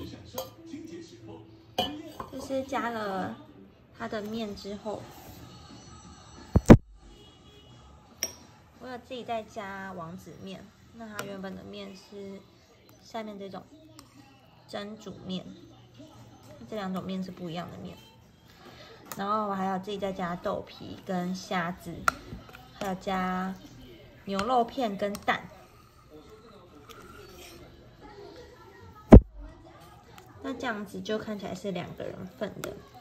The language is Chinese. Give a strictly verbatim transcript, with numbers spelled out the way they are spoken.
就是加了它的面之后，我有自己在加王子面。那它原本的面是下面这种蒸煮面，这两种面是不一样的面。然后我还有自己在加豆皮跟虾子，还有加牛肉片跟蛋。那这样子就看起来是两个人份的。